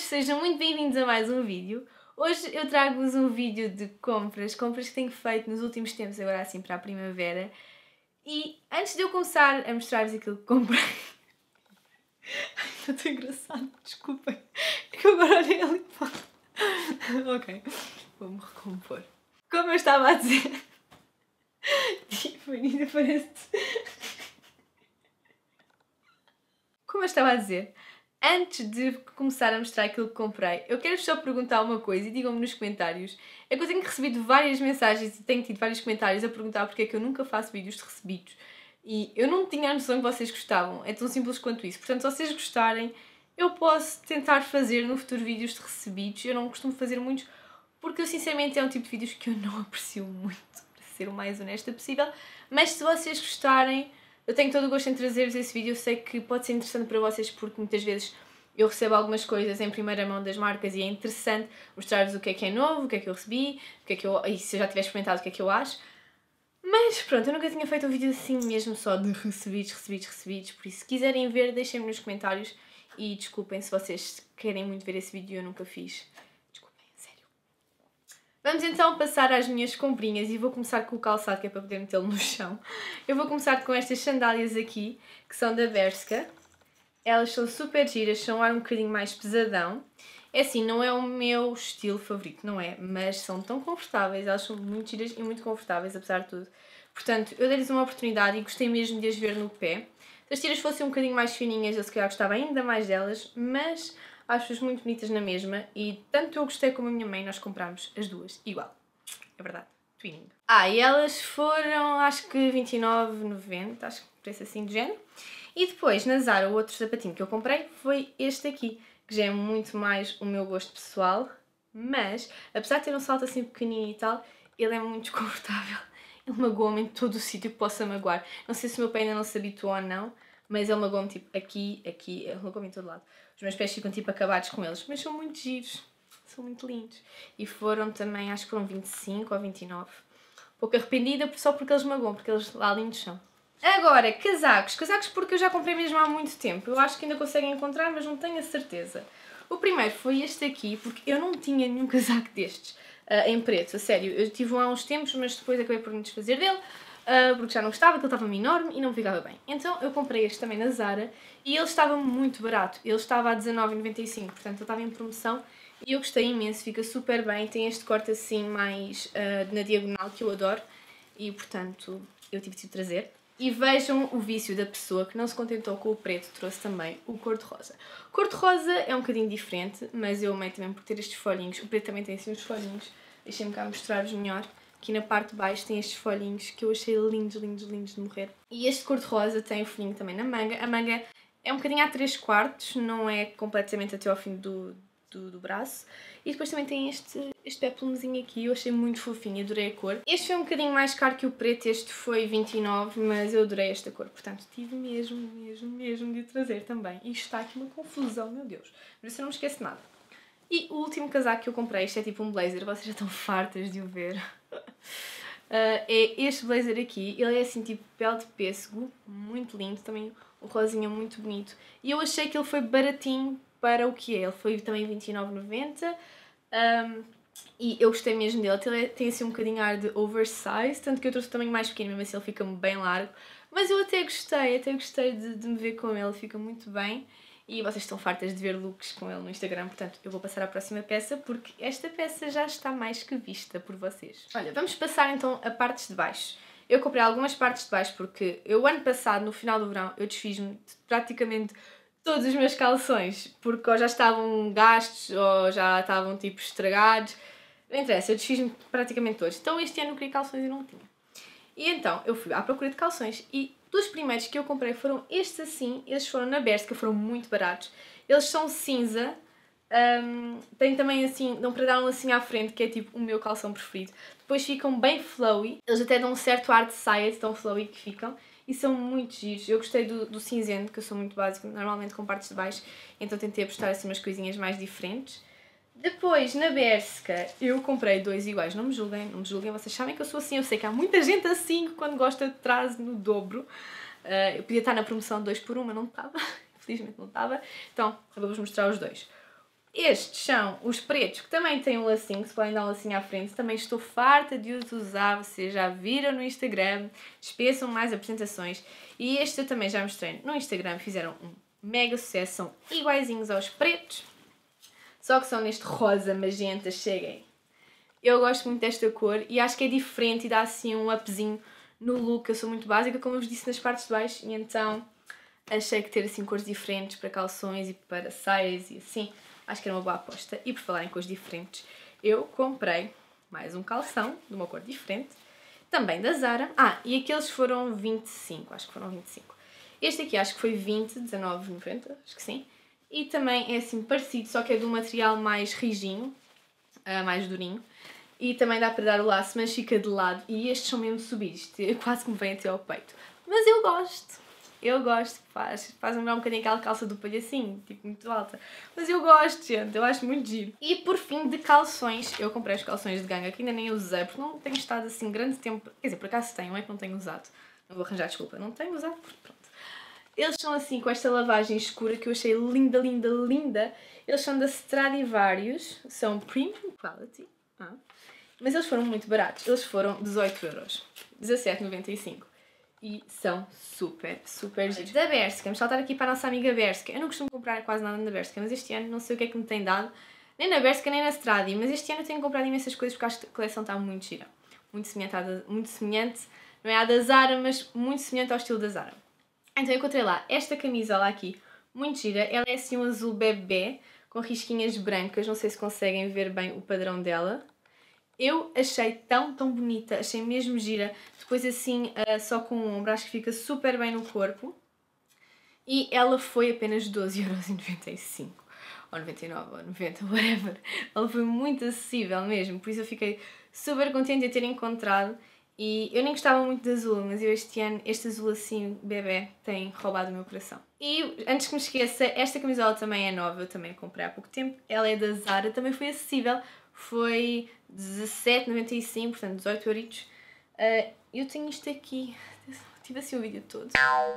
sejam muito bem-vindos a mais um vídeo. Hoje eu trago-vos um vídeo de compras que tenho feito nos últimos tempos, agora assim para a primavera. E antes de eu começar a mostrar-vos aquilo que comprei... Ai, não estou engraçado, desculpem. É que eu agora olhei ali para... Ok, vou-me recompor. Como eu estava a dizer... Tipo, ainda parece... Como eu estava a dizer... Antes de começar a mostrar aquilo que comprei, eu quero só perguntar uma coisa e digam-me nos comentários. É que eu tenho recebido várias mensagens e tenho tido vários comentários a perguntar porque é que eu nunca faço vídeos de recebidos. E eu não tinha a noção que vocês gostavam, é tão simples quanto isso. Portanto, se vocês gostarem, eu posso tentar fazer no futuro vídeos de recebidos. Eu não costumo fazer muitos porque eu sinceramente é um tipo de vídeos que eu não aprecio muito, para ser o mais honesta possível. Mas se vocês gostarem... Eu tenho todo o gosto em trazer-vos esse vídeo, eu sei que pode ser interessante para vocês porque muitas vezes eu recebo algumas coisas em primeira mão das marcas e é interessante mostrar-vos o que é novo, o que é que eu recebi, o que é que eu... e se eu já tiver experimentado o que é que eu acho. Mas pronto, eu nunca tinha feito um vídeo assim mesmo só de recebidos, por isso se quiserem ver deixem-me nos comentários e desculpem se vocês querem muito ver esse vídeo e eu nunca fiz. Vamos então passar às minhas comprinhas e vou começar com o calçado, que é para poder metê-lo no chão. Eu vou começar com estas sandálias aqui, que são da Bershka. Elas são super giras, são um ar um bocadinho mais pesadão. É assim, não é o meu estilo favorito, não é? Mas são tão confortáveis, elas são muito giras e muito confortáveis, apesar de tudo. Portanto, eu dei-lhes uma oportunidade e gostei mesmo de as ver no pé. Se as tiras fossem um bocadinho mais fininhas, eu se calhar gostava ainda mais delas, mas... acho-as muito bonitas na mesma e tanto eu gostei como a minha mãe, nós comprámos as duas igual. É verdade, twinning. E elas foram, acho que 29,90, acho que preço assim de género. E depois, na Zara, o outro sapatinho que eu comprei foi este aqui, que já é muito mais o meu gosto pessoal, mas, apesar de ter um salto assim pequenino e tal, ele é muito desconfortável. Ele magoa-me em todo o sítio que possa magoar. Não sei se o meu pé ainda não se habituou ou não, mas ele magoa-me tipo aqui, ele magoa-me em todo lado. Os meus pés ficam tipo acabados com eles, mas são muito giros, são muito lindos. E foram também, acho que foram 25 ou 29. Um pouco arrependida só porque eles magoam, porque eles lá lindos são. Agora, casacos. Casacos porque eu já comprei mesmo há muito tempo. Eu acho que ainda conseguem encontrar, mas não tenho a certeza. O primeiro foi este aqui, porque eu não tinha nenhum casaco destes em preto, a sério. Eu tive um há uns tempos, mas depois acabei por me desfazer dele. Porque já não gostava, que ele estava-me enorme e não ficava bem. Então eu comprei este também na Zara e ele estava muito barato. Ele estava a 19,95, portanto ele estava em promoção e eu gostei imenso, fica super bem. Tem este corte assim mais na diagonal que eu adoro e portanto eu tive de o trazer. E vejam o vício da pessoa que não se contentou com o preto, trouxe também o cor-de-rosa. O cor-de-rosa é um bocadinho diferente, mas eu amei também por ter estes folhinhos. O preto também tem assim uns folhinhos, deixem-me cá mostrar-vos melhor. Aqui na parte de baixo tem estes folhinhos que eu achei lindos, lindos, lindos de morrer. E este cor-de-rosa tem o folhinho também na manga. A manga é um bocadinho a 3/4, não é completamente até ao fim do braço. E depois também tem este peplumezinho aqui, eu achei muito fofinho, adorei a cor. Este foi um bocadinho mais caro que o preto, este foi 29, mas eu adorei esta cor. Portanto, tive mesmo de o trazer também. E está aqui uma confusão, meu Deus. Mas eu não me esqueço nada. E o último casaco que eu comprei, isto é tipo um blazer, vocês já estão fartas de o ver. É este blazer aqui, ele é assim tipo pele de pêssego, muito lindo, também o rosinha muito bonito. E eu achei que ele foi baratinho para o que é, ele foi também 29,90 e eu gostei mesmo dele, ele tem assim um bocadinho ar de oversize, tanto que eu trouxe o tamanho mais pequeno, mesmo assim ele fica bem largo. Mas eu até gostei de me ver com ele, fica muito bem. E vocês estão fartas de ver looks com ele no Instagram, portanto eu vou passar à próxima peça porque esta peça já está mais que vista por vocês. Olha, vamos passar então a partes de baixo. Eu comprei algumas partes de baixo porque eu ano passado, no final do verão, eu desfiz-me de praticamente todos os meus calções porque ou já estavam gastos ou já estavam tipo estragados. Não interessa, eu desfiz-me praticamente todos. Então este ano eu queria calções e não tinha. E então eu fui à procura de calções e dos primeiros que eu comprei foram estes assim, eles foram na Bershka, foram muito baratos. Eles são cinza, têm também assim, dão para dar um assim à frente, que é tipo o meu calção preferido. Depois ficam bem flowy, eles até dão um certo ar de saia, de tão flowy que ficam. E são muito giros. Eu gostei do cinzento, que eu sou muito básica, normalmente com partes de baixo, então tentei apostar assim umas coisinhas mais diferentes. Depois, na Bershka, eu comprei dois iguais. Não me julguem, vocês sabem que eu sou assim. Eu sei que há muita gente assim quando gosta de trás no dobro. Eu podia estar na promoção 2 por 1, mas não estava. Infelizmente não estava. Então, eu vou-vos mostrar os dois. Estes são os pretos, que também têm um lacinho, que se podem dar um lacinho à frente. Também estou farta de os usar, vocês já viram no Instagram. Espeçam mais apresentações. E este eu também já mostrei no Instagram, fizeram um mega sucesso. São iguaizinhos aos pretos, só que são neste rosa magenta, cheguem. Eu gosto muito desta cor e acho que é diferente e dá assim um upzinho no look. Eu sou muito básica, como eu vos disse, nas partes de baixo, e então achei que ter assim cores diferentes para calções e para saias e assim, acho que era uma boa aposta. E por falar em cores diferentes, eu comprei mais um calção de uma cor diferente, também da Zara. E aqueles foram 25, acho que foram 25. Este aqui acho que foi 20, 19,90, acho que sim. E também é assim parecido, só que é de um material mais rijinho, mais durinho. E também dá para dar o laço, mas fica de lado. E estes são mesmo subidos, quase que me vem até ao peito. Mas eu gosto. Eu gosto, faz lembrar um bocadinho aquela calça do palhacinho, tipo muito alta. Mas eu gosto, gente, eu acho muito giro. E por fim, de calções, eu comprei os calções de ganga que ainda nem usei, porque não tenho estado assim grande tempo. Quer dizer, por acaso tenho, é que não tenho usado. Não vou arranjar desculpa, não tenho usado, porque pronto. Eles são assim, com esta lavagem escura que eu achei linda, linda, linda. Eles são da Stradivarius, são premium quality. Mas eles foram muito baratos, eles foram 18€, 17,95. E são super, super giros. Da Bershka, vamos saltar aqui para a nossa amiga Bershka. Eu não costumo comprar quase nada na Bershka, mas este ano não sei o que é que me tem dado. Nem na Bershka, nem na Stradi, mas este ano eu tenho comprado imensas coisas porque a coleção está muito gira. Muito semelhante, não é à da Zara, mas muito semelhante ao estilo da Zara. Então eu encontrei lá esta camisola aqui, muito gira. Ela é assim um azul bebê, com risquinhas brancas, não sei se conseguem ver bem o padrão dela. Eu achei tão bonita, achei mesmo gira. Depois assim, só com o ombro, acho que fica super bem no corpo. E ela foi apenas 12,95€. Ou 99, ou 90, whatever. Ela foi muito acessível mesmo, por isso eu fiquei super contente de a ter encontrado. E eu nem gostava muito de azul, mas eu este ano, este azul assim, bebê, tem roubado o meu coração. E antes que me esqueça, esta camisola também é nova, eu também a comprei há pouco tempo. Ela é da Zara, também foi acessível. Foi 17,95, portanto 18 euritos. Eu tenho isto aqui. Tive assim o vídeo todo.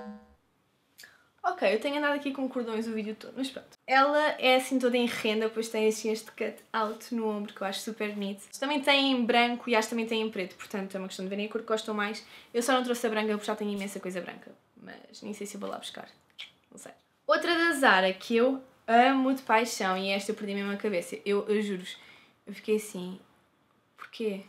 Ok, eu tenho andado aqui com cordões o vídeo todo, mas pronto. Ela é assim toda em renda, depois tem assim este cut out no ombro que eu acho super bonito. Também tem em branco e acho que também tem em preto, portanto é uma questão de verem a cor que gostam mais. Eu só não trouxe a branca porque já tenho imensa coisa branca, mas nem sei se eu vou lá buscar, não sei. Outra da Zara que eu amo de paixão, e esta eu perdi mesmo a cabeça, eu juro-vos, eu fiquei assim, porquê?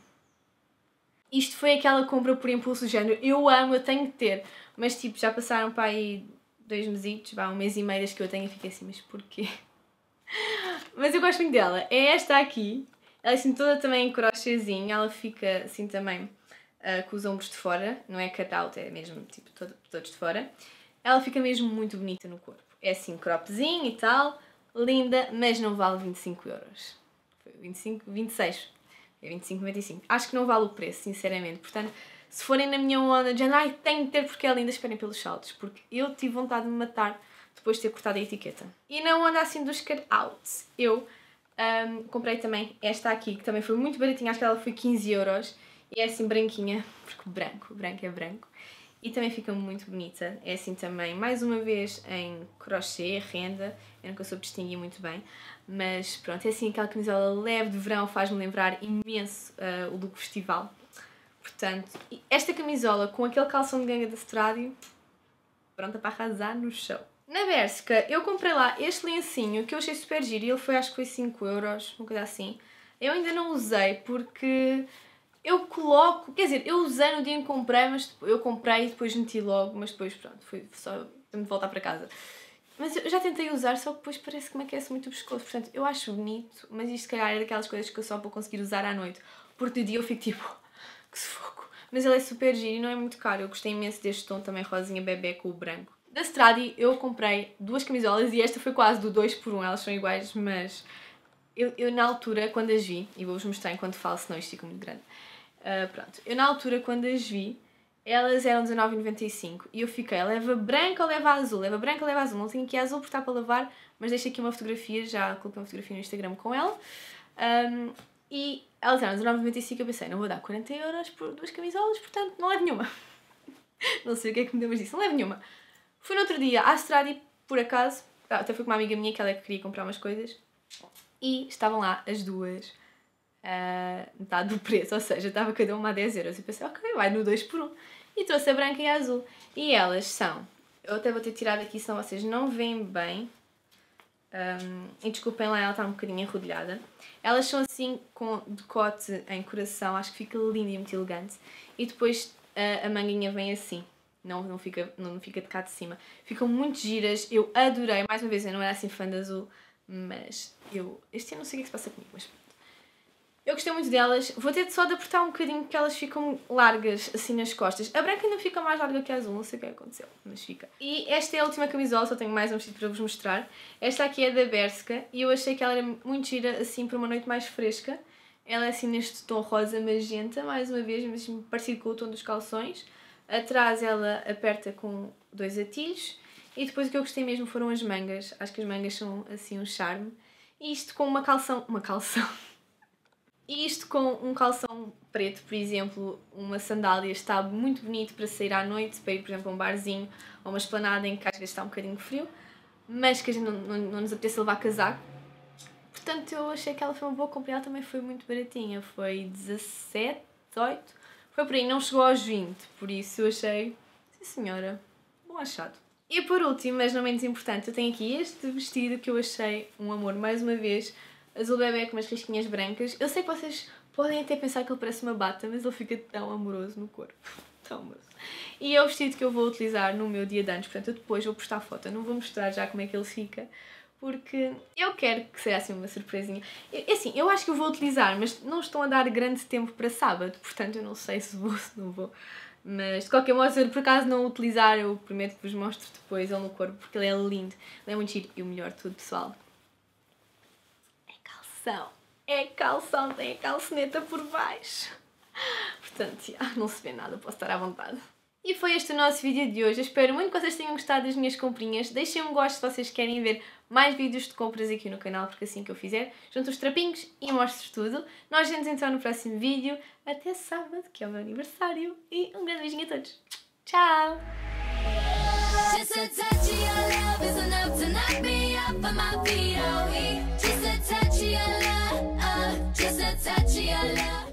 Isto foi aquela compra por impulso do género, eu amo, eu tenho que ter, mas tipo, já passaram para aí 2 mesitos, um mês e meio desde que eu tenho, e fiquei assim, mas porquê? Mas eu gosto muito dela, é esta aqui, ela é assim toda também em crochêzinho, ela fica assim também com os ombros de fora, não é cut-out, é mesmo tipo todos de fora. Ela fica mesmo muito bonita no corpo, é assim cropzinho e tal, linda, mas não vale 25€. Foi 25, 26, é 25,95. Acho que não vale o preço, sinceramente, portanto, se forem na minha onda de género, ai, tenho de ter porque é linda, esperem pelos saltos, porque eu tive vontade de me matar depois de ter cortado a etiqueta. E na onda assim dos cut-outs, eu comprei também esta aqui, que também foi muito baratinha, acho que ela foi 15€, e é assim branquinha, porque branco é branco, e também fica muito bonita, é assim também, mais uma vez, em crochê, renda, eu nunca soube distinguir muito bem, mas pronto, é assim aquela camisola leve de verão, faz-me lembrar imenso o look festival. Portanto, esta camisola com aquele calção de ganga da Stradio, pronta para arrasar no show. Na Bershka, eu comprei lá este lencinho que eu achei super giro e ele foi, acho que foi 5€, uma coisa assim. Eu ainda não usei porque eu coloco, quer dizer, eu usei no dia em que comprei, mas eu comprei e depois meti logo, mas depois pronto, foi só de voltar para casa. Mas eu já tentei usar, só que depois parece que me aquece muito o pescoço, portanto eu acho bonito, mas isto se calhar é daquelas coisas que eu só vou conseguir usar à noite, porque de dia eu fico tipo, que sufoco. Mas ele é super giro e não é muito caro, eu gostei imenso deste tom também rosinha bebê com o branco. Da Stradi eu comprei 2 camisolas e esta foi quase do 2 por 1, elas são iguais, mas eu na altura, quando as vi, e vou-vos mostrar enquanto falo, senão isto fica muito grande. Pronto, eu na altura, quando as vi, elas eram 19,95 e eu fiquei, leva branca ou leva azul? Leva branca ou leva azul? Não tenho aqui azul porque está para lavar, mas deixo aqui uma fotografia, já coloquei uma fotografia no Instagram com ela. E elas eram 19,95 e eu pensei, não vou dar 40€ por 2 camisolas, portanto não levo nenhuma. Não sei o que é que me deu, mas disse, não levo nenhuma. Fui no outro dia à Stradi, por acaso, até fui com uma amiga minha que ela é que queria comprar umas coisas. E estavam lá as duas metade do preço, ou seja, estava cada uma a 10 euros. E pensei, ok, vai no 2 por 1. E trouxe a branca e a azul. E elas são, eu até vou ter tirado aqui, senão vocês não veem bem. E desculpem lá, ela está um bocadinho enrodilhada. Elas são assim com decote em coração, acho que fica lindo e muito elegante. E depois a manguinha vem assim, não fica de cá de cima. Ficam muito giras, eu adorei. Mais uma vez, eu não era assim fã de azul, mas este ano não sei o que é que se passa comigo, mas eu gostei muito delas. Vou ter só de apertar um bocadinho porque elas ficam largas assim nas costas. A branca ainda fica mais larga que a azul, não sei o que aconteceu, mas fica. E esta é a última camisola, só tenho mais um vestido para vos mostrar. Esta aqui é da Bershka e eu achei que ela era muito gira assim para uma noite mais fresca. Ela é assim neste tom rosa magenta, mais uma vez, mesmo parecido com o tom dos calções. Atrás ela aperta com 2 atilhos. E depois o que eu gostei mesmo foram as mangas. Acho que as mangas são assim um charme. E isto com uma calção. E isto com um calção preto, por exemplo, uma sandália, está muito bonito para sair à noite, para ir, por exemplo, a um barzinho ou uma esplanada em que às vezes está um bocadinho frio, mas que a gente não nos apetece levar casaco. Portanto, eu achei que ela foi uma boa compra e ela também foi muito baratinha. Foi 17, 18, foi por aí, não chegou aos 20, por isso eu achei, sim senhora, bom achado. E por último, mas não menos importante, eu tenho aqui este vestido que eu achei um amor mais uma vez. Azul bebê com umas risquinhas brancas. Eu sei que vocês podem até pensar que ele parece uma bata, mas ele fica tão amoroso no corpo. Tão amoroso. E é o vestido que eu vou utilizar no meu dia de anos. Portanto, eu depois vou postar foto. Eu não vou mostrar já como é que ele fica, porque eu quero que seja assim uma surpresinha. Assim, eu acho que eu vou utilizar, mas não estão a dar grande tempo para sábado. Portanto, eu não sei se vou, se não vou. Mas, de qualquer modo, se eu por acaso não o utilizar, eu prometo que vos mostro depois ele no corpo, porque ele é lindo. Ele é muito giro. E o melhor de tudo, pessoal, é calção, tem a calçoneta por baixo. Portanto, não se vê nada, posso estar à vontade. E foi este o nosso vídeo de hoje. Eu espero muito que vocês tenham gostado das minhas comprinhas. Deixem um gosto se vocês querem ver mais vídeos de compras aqui no canal, porque assim que eu fizer, junto os trapinhos e mostro tudo. Nós vemos então no próximo vídeo. Até sábado, que é o meu aniversário. E um grande beijinho a todos. Tchau! Just a touch of your love is enough to knock me off of my feet, oh, just a touch of your love, just a touch of your love.